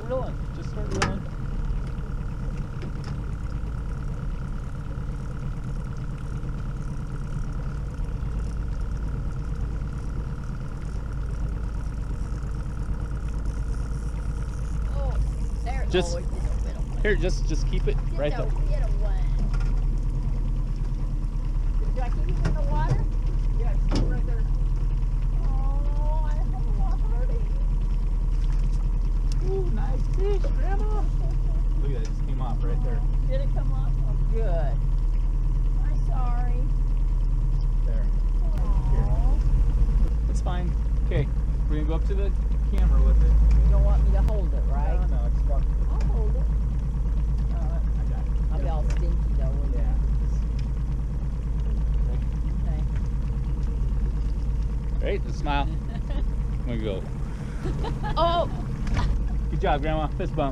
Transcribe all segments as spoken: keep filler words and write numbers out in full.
reeling. Just start reeling. Oh, there. Just oh, here. Just just keep it get right the, there. Get a one. Do I keep it in the water? Yeah, just keep it right there. Oh, I have a lot hurting. Ooh, nice fish, Grandma. Look at that, it just came off right there. Did it come off? Oh, good. I'm sorry. There. Aww. It's fine. Okay, we're gonna go up to the camera with it. You don't want me to hold it, right? No, no, it's fuck. I'll hold it. Uh, I got it. I'll be all stinky though, won't Yeah. I? Right, just smile. I'm gonna go. Oh! Good job, Grandma. Fist bump.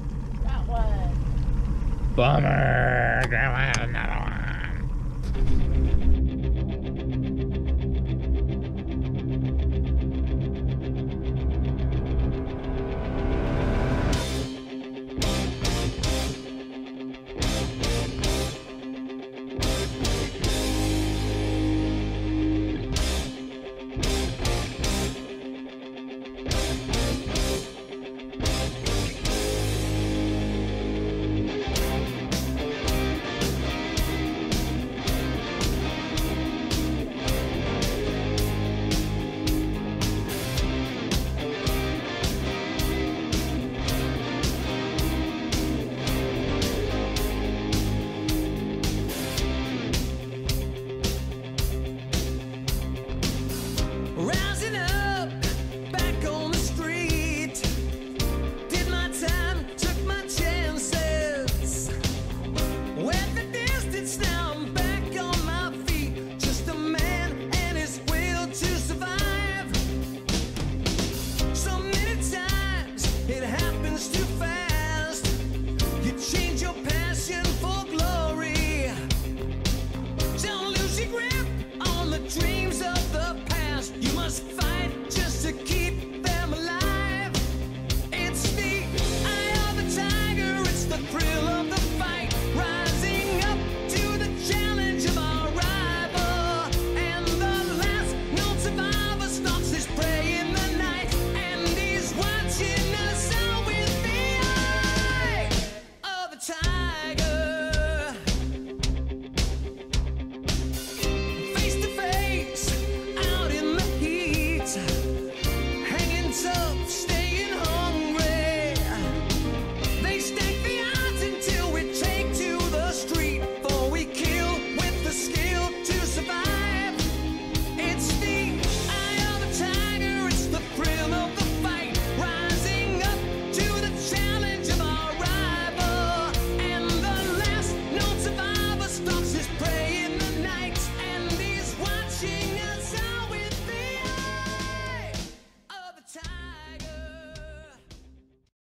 That one. Bummer. Grandma, another one.